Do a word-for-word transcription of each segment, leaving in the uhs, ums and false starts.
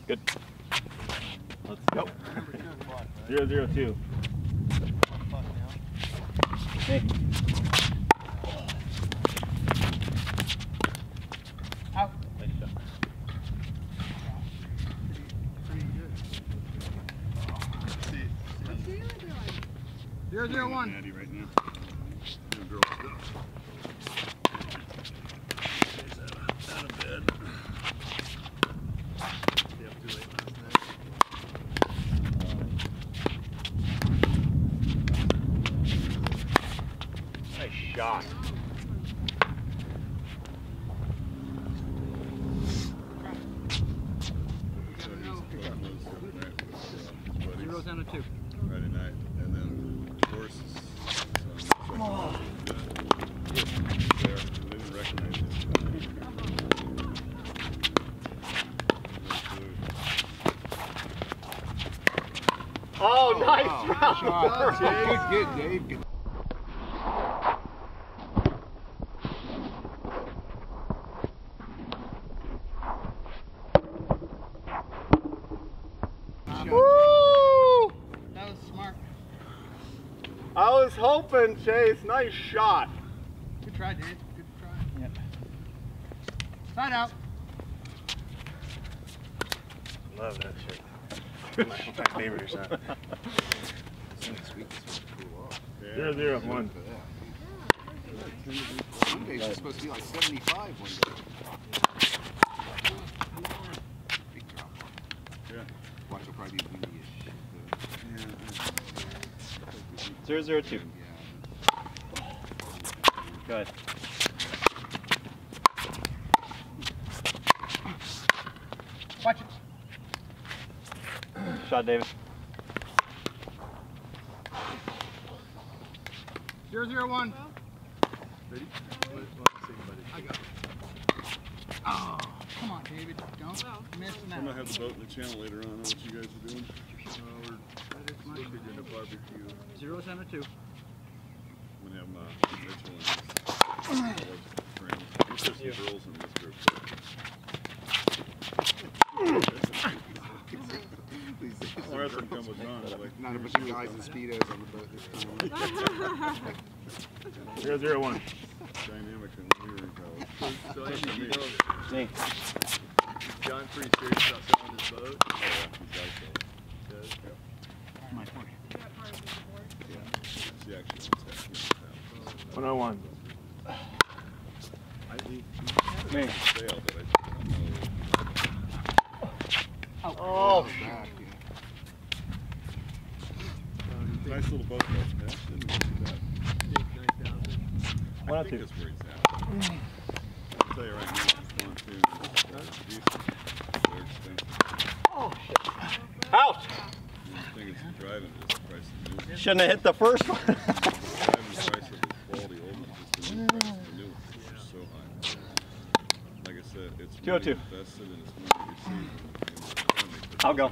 Good. Let's go. Zero, zero, two. Hey. Out. Nice shot. Pretty good. Zero, zero, one. Natty right now. New girl stuff. She's out of, out of bed. Stay up too late last night. Nice shot. Zero down to two. Friday night, and then horses. So oh. There, they didn't recognize it. Oh, nice wow. round. Shot. Dave, good, Dave. Good. Woo! That was smart. I was hoping, Chase. Nice shot. Good try, Dave. Good try. Yep. Side out. Love that shit. my, my favorite shot. Zero, zero, one. Some days it's supposed to be like seventy-five one day. Big drop. Yeah. Watch, it'll probably be windy-ish. Zero, zero, two. Yeah. Go ahead. Watch it. Shot, David. Zero, zero, one. Ready? I got it. Oh, come on, David. Don't miss now. I'm gonna have the boat in the channel later on. What you guys are doing? Uh, we're supposed to be doing a barbecue. Zero, down to two. I'm gonna have uh, Mitchell and his friend. There's some girls in this group. Or else I'm come with Don. Like, Not a bunch of guys in Speedos on the boat this time. Zero, zero, one. Dynamic and we were in college. So Andy, you know, Me. is John pretty serious about selling his boat? Yeah, he's got it. Does? My point. Yeah. She actually owns that. one oh one. I think Me. he's sale, but I don't know. Oh, Back, yeah. Nice little boat, though. Yeah, didn't do that. nine thousand. I One, think two. that's where he's at. I'll tell you right now, it's one, two. They're decent. They're expensive. oh shit. Out! The thing is, driving is the price of new. Shouldn't have hit the first one. Driving the price of the quality old ones is the new price of the new ones, which is so high. Like I said, it's two oh two. money invested and it's money received. I'll go.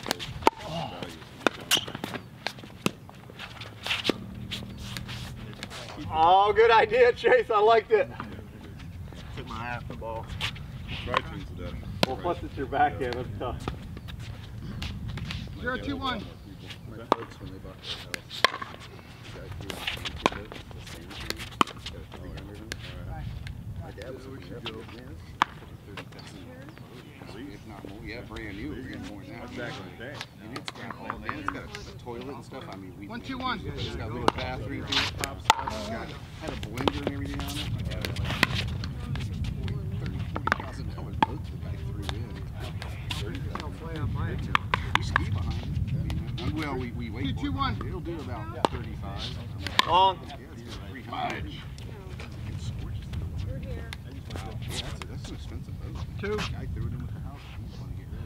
Oh, good idea, Chase. I liked it. Took my eye off the ball. Try tunes to that. Well, plus it's your backhand. That's tough. Zero, two, one. My folks, when they bought their house, the guy threw a the same thing. It's got a three hundred in it. My dad was looking up, man, this is thirty thousand. If not more, yeah, brand new, we're getting more now. Back in the day. And it's got all that, it's got a, a toilet and stuff. I mean, we One, two, one. It's got a little bathroom, too. It's got had a blender and everything on it. My dad was like thirty, forty thousand dollar boat the guy threw in. We ski behind it. I mean, well, we we wait. Two, two, one. It'll do about thirty-five. Long. Yeah, it's three hundred. It scorches through the water. Yeah, that's, a, that's an expensive boat. Two. The guy threw it in with the house. He was going to get rid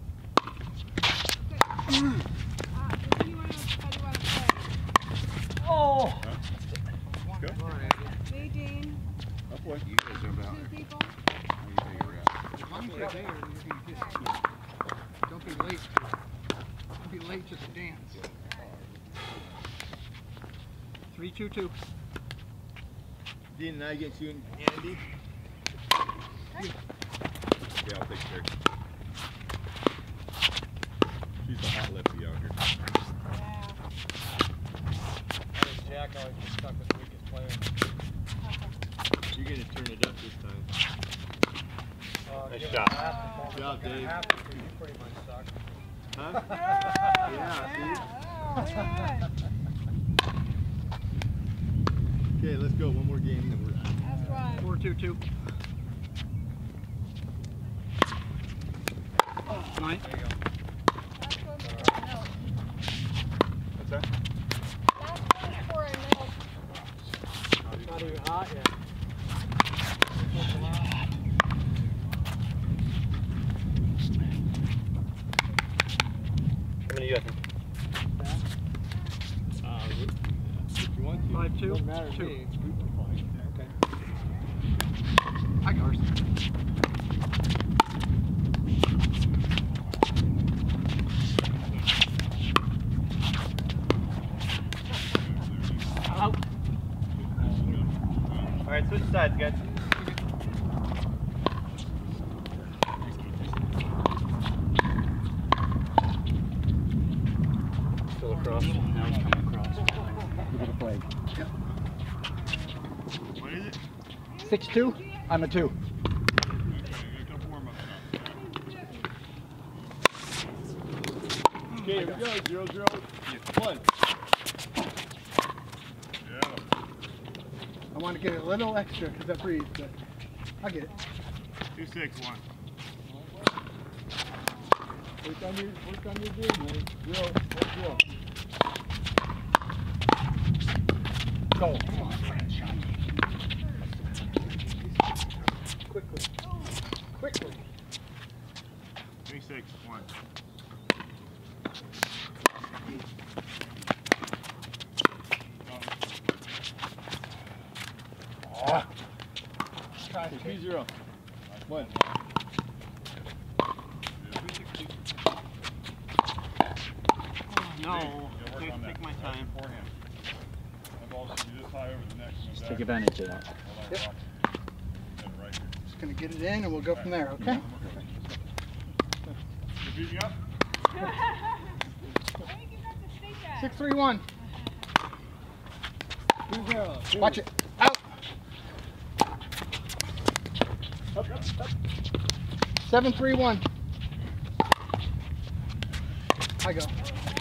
of it. Oh. Go. Hey, Dean. Up way. You guys jump out Two there. people. How you take her out? As long as you're there, you just, don't be late. Don't be late to the dance. Three, two, two. Dean and I get you and Andy. Yeah, I'll take care. She's the hot lefty out here. Jack always gets stuck with the weakest player. You're gonna turn it up this time. Uh, Nice give shot. him half the ball. Good job, Dave. Half the team, you pretty much suck. Huh? Yeah, Okay, let's go. One more game, then we're out. that's right. Four, two, two. Nine. There you go. That's what we know. What's that? That's one for a milk. Not even hot yet. How many do you have? Uh, if you want to. Five, two. Doesn't matter to Two. me. It's group of fine. Okay. I got ours. Out. Alright, switch sides, guys. Still across. Now it's coming across. Look at the flag. What is it? Six two. I'm a two. Okay, here we go. Zero, zero, one. I want to get a little extra because I breathe, but I get it. Two, six, one. Work on your, work on your game, man. Zero, one, zero. Go. Quickly. Quickly. Three, six, one. Three, zero, one. No, take, take my time. My ball should be this high over the neck. Just take advantage of that. Yep. Just going to get it in and we'll go from there, okay? You beat me up? Six, three, one. Two, zero. Two. Watch it. Out. Up, up, up. Seven, three, one. I go.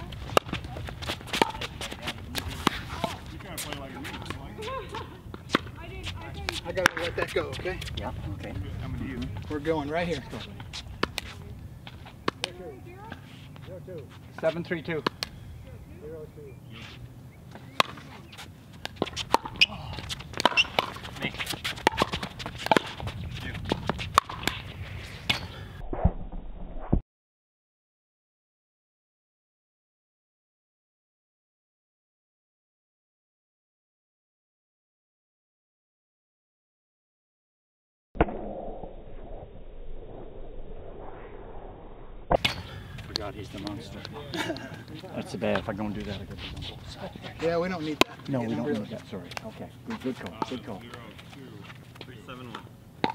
You kind of play like a leader. I got to let that go, okay? Yeah. Okay. I'm with you. We're going right here. Zero, two. Seven three two. Zero, two. Me. You. Forgot he's the monster. That's bad. If I don't do that, I got to do on both sides. Yeah, we don't need that. No, we Yeah, don't really. need that. Sorry. Okay. Good, good call. Good call. Zero, two. Three, seven, one.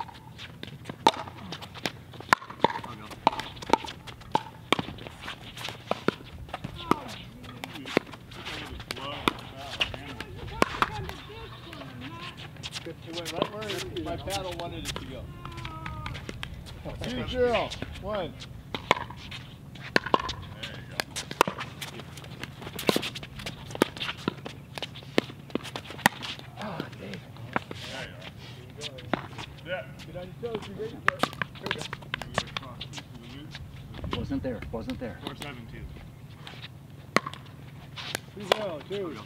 It went right where my paddle wanted it to go. Two, zero, one. There you go. Oh, Dave. There you are. Yeah. Get on your toes. You ready for it? Here we go. Move it across to the loop. Wasn't there. Wasn't there. Four, seven, two. Two, zero, two.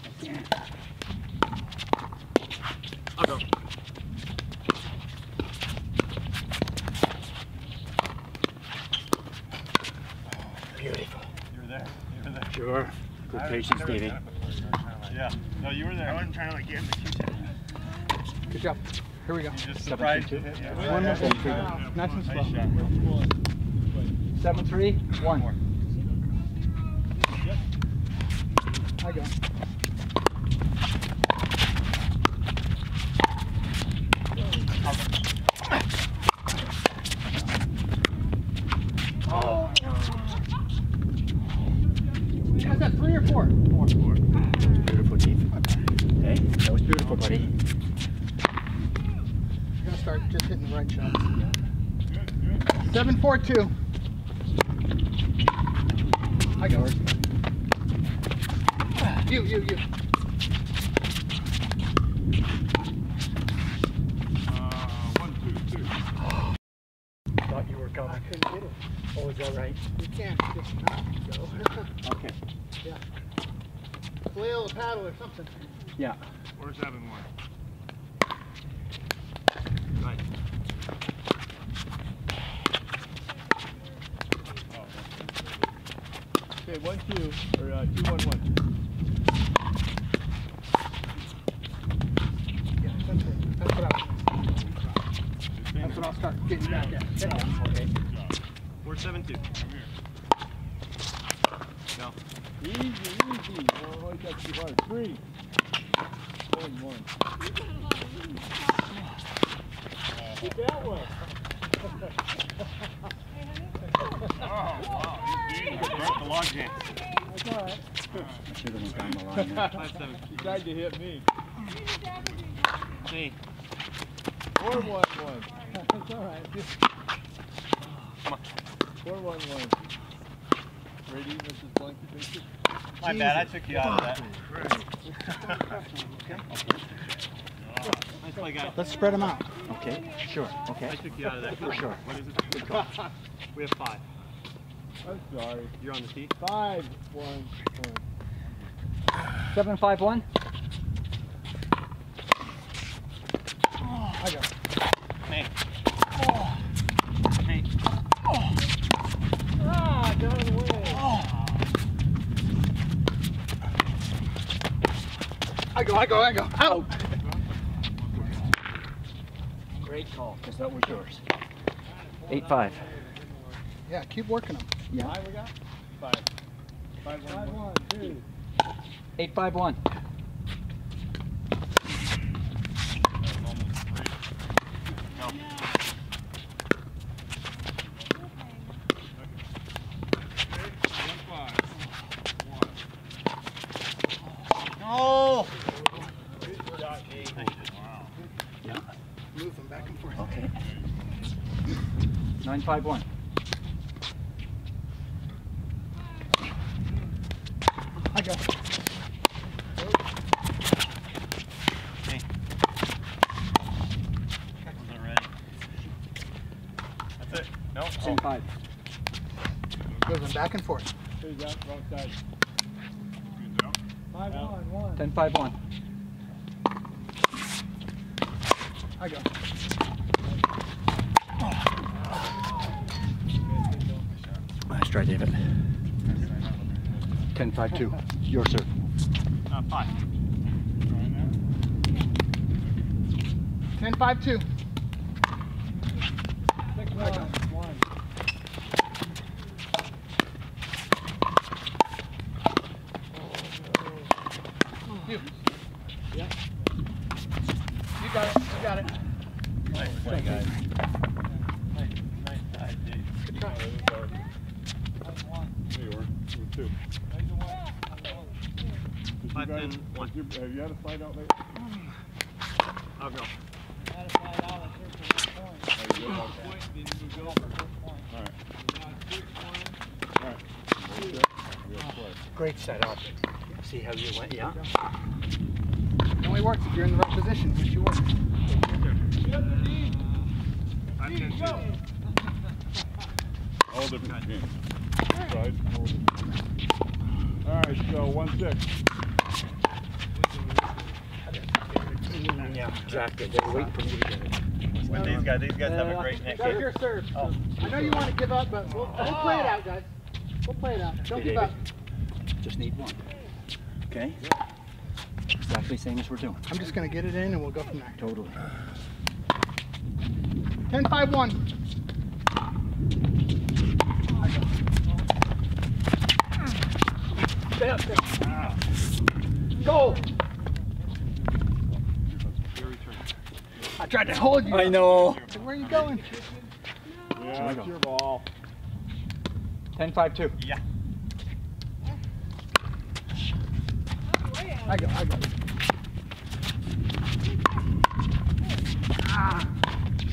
I'll go. Beautiful. You were there. You were there. Sure. Good patience, Davey. Yeah. No, you were there. I wasn't trying to like get in the Q-tip. Good job. Here we go. You just Seven, surprised two, to two. hit. Yeah. One more Seven, thing. three, Uh, Nice and slow. Nice shot. Seven three one. I go. start just hitting the right shots. Seven four two. I go. You, you, you. Thought you were coming. I couldn't get it. Oh, is that right? You can't just not go. Okay. Yeah. Flail a paddle or something. Yeah. Or seven one. Right. Okay, one two or uh, two one one. Yeah, that's it. That's what I'll. That's what I'll start getting back at. Okay. Four seven two. No. Easy, easy. Oh, I got too hard. Three. One one. Get that one. Oh, wow. He's beating. I broke the log jam. That's all right. I should have went down the line there. Five seven. You tried to hit me. Hey. Four one one. That's all right. Come on. Four one one. Ready, Missus Blanky Picture? My bad. I took you out of that. Nice play, guys. Let's spread them out. Okay, sure, I okay. took you out of that. For sure. What is it? We have five. I'm sorry. You're on the tee. Five one one. Seven five one. I go. Hey. Hey. Ah, got it away. I go, I go, I go. Out. Great call, because that was yours. Eight five. Yeah, keep working them. Yeah. Five we got? Five. Five one one. one two. Eight five one. Oh! Yeah. Move them back and forth. Okay. Nine five one. I go. Hey. Wasn't ready. That's it. No. Ten five. Move them back and forth. Who's that? Wrong side. Five one one. Ten five one. I go. Nice try, David. Ten five two. Your serve. Uh, five. Ten five two. Six one one. You. Yeah. You got it. You got it. Nice play, guys. Nice, nice dive, dude. Good try. There you are. Two. Two. Five, You guys- ten, one. have you- Have you had a slide out lately? I'll go. Oh, you did? Okay. Alright. Alright. Ready, set? We'll play. Great setup. See how you went? Yeah. It only works if you're in the right position, which you were. Five, ten, two. All different games. Sides, all different. Alright, so one six. Yeah, exactly. They're waiting for me to get it. With these guys, these guys have a great neck. That's your serve. Oh. I know you want to give up, but we'll, we'll play it out, guys. We'll play it out. Don't give up. Just need one. Okay? Exactly same as we're doing. I'm just going to get it in and we'll go from there. Totally. ten five one. Stay up, stay up. Go! I tried to hold you. I know. Where are you going? Yeah, it's your ball. Ten five two. Yeah. I go, I go. Ah.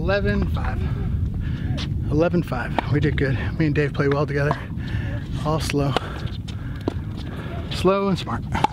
eleven five. eleven five. We did good. Me and Dave play well together. All slow. Slow and smart.